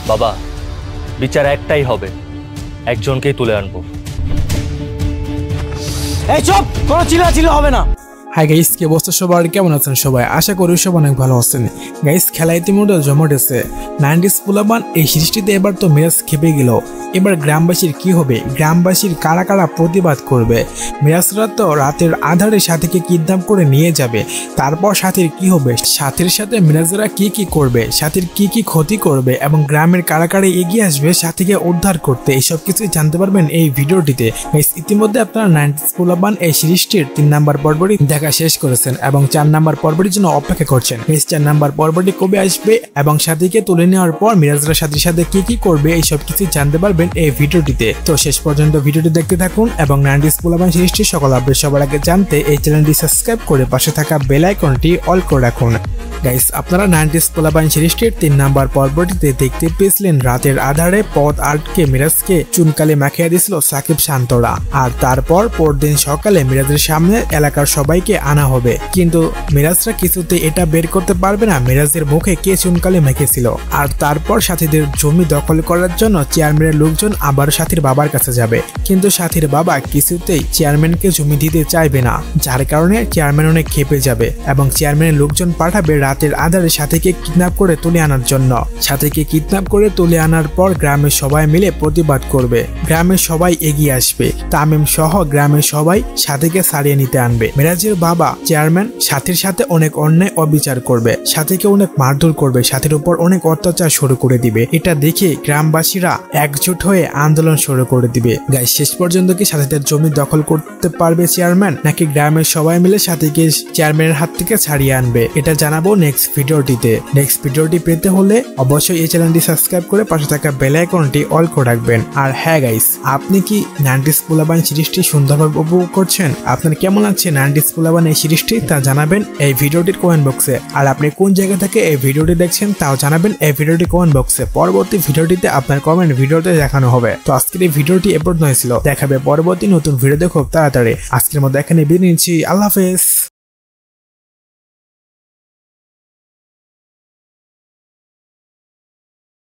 বাবা বিচার একটাই হবে, একজনকেই তুলে আনবো। এই চুপ, কোনো চিল্লাচিল্লি হবে না। হাই গাইস, কি অবস্থা সবার, কেমন আছেন সবাই? আশা করি সব অনেক ভালো আছেন। গাইস, খেলা ইতিমধ্যে জমটেছে। 90s পোলাপান এই সিরিজটিতে এবার তো মিরাজ খেপে গেল। এবার গ্রামবাসীর কি হবে? গ্রামবাসীর কারা কারা প্রতিবাদ করবে? মিরাজরা তো রাতের আধারে সাথীকে কিডন্যাপ করে নিয়ে যাবে। তারপর সাথীর কি হবে? সাথীর সাথে মিরাজরা কি কি করবে? সাথীর কি কি ক্ষতি করবে? এবং গ্রামের কারা কারা এগিয়ে আসবে সাথীকে উদ্ধার করতে? এইসব কিছুই জানতে পারবেন এই ভিডিওটিতে। গাইস, ইতিমধ্যে আপনারা 90s পোলাপান এই সিরিজটির 3 নাম্বার পর্বটি দেখা শেষ করেছেন এবং 4 নাম্বার পর্বটির জন্য অপেক্ষা করছেন। গাইস, 4 নাম্বার পর্বটি কবে আসবে এবং সাথীকে তুলে নেওয়ার পর মিরাজরা সাথীর সাথে কি কি করবে এইসব কিছু জানতে পারবেন এই ভিডিওটিতে। তো শেষ পর্যন্ত ভিডিওটি দেখতে থাকুন এবং 90s পোলাপান সিরিজটি সকল আপডেট সবার আগে জানতে এই চ্যানেলটি সাবস্ক্রাইব করে পাশে থাকা বেল আইকনটি অল করে রাখুন। গাইস, আপনারা 90s পোলাপান সিরিজটির 3 নাম্বার পর্বটিতে দেখতে পেয়েছিলেন রাতের আধারে পথ আটকে মিরাজকে চুনকালি মাখিয়ে দিয়েছিল সাকিব শান্তরা। আর তারপর পরদিন সকালে মিরাজের সামনে এলাকার সবাইকে আনা হবে, কিন্তু মিরাজরা কিছুতে এটা বের করতে পারবে না মিরাজের মুখে কে চুনকালি মেখেছিল। আর তারপর সাথীদের জমি দখল করার জন্য চেয়ারম্যানের লোকজন আবার সাথীর বাবার কাছে যাবে, কিন্তু সাথীর বাবা কিছুতেই চেয়ারম্যানকে জমি দিতে চাইবে না, যার কারণে চেয়ারম্যান অনেক খেপে যাবে এবং চেয়ারম্যানের লোকজন পাঠাবে রাতের আধারে সাথীকে কিডন্যাপ করে তুলে আনার জন্য। সাথীকে কিডন্যাপ করে তুলে আনার পর গ্রামের সবাই মিলে প্রতিবাদ করবে। গ্রামের সবাই এগিয়ে আসবে, তামিম সহ গ্রামের সবাই সাথীকে ছাড়িয়ে নিতে আনবে। মিরাজের বাবা চেয়ারম্যান সাথীর সাথে অনেক অন্যায় অবিচার করবে, সাথীকে অনেক মারধর করবে, সাথীর উপর অনেক অত্যাচার শুরু করে দিবে। এটা দেখে গ্রামবাসীরা একজোট হয়ে আন্দোলন শুরু করে দিবে। গাইস, শেষ পর্যন্ত কি সাথীদের জমি দখল করতে পারবে চেয়ারম্যান, নাকি গ্রামের সবাই মিলে সাথীকে চেয়ারম্যানের হাত থেকে ছাড়িয়ে আনবে? এটা জানাবো নেক্সট ভিডিওটিতে। নেক্সট ভিডিওটি পেতে হলে অবশ্যই এই চ্যানেলটি সাবস্ক্রাইব করে পাশে থাকা বেল আইকনটি অল করে রাখবেন। আর হ্যাঁ গাইস, আপনি কি 90s পোলাপান সিরিজটি সুন্দরভাবে উপভোগ করছেন? আপনার কেমন লাগছে 90s পোলাপান এই সিরিজটি তা জানাবেন এই ভিডিওটির কমেন্ট বক্সে। আর আপনি কোন জায়গা থেকে এই ভিডিওটি দেখছেন তাও জানাবেন এই ভিডিওটি কমেন্ট বক্সে। পরবর্তী ভিডিওটিতে আপনার কমেন্ট ভিডিওতে দেখানো হবে। তো আজকের এই ভিডিওটি এ পর্যন্ত ছিল, দেখাবে পরবর্তী নতুন ভিডিও। দেখো তাড়াতাড়ি। আজকের মধ্যে এখানে বিদায় নিচ্ছি। আল্লাহ হাফেজ।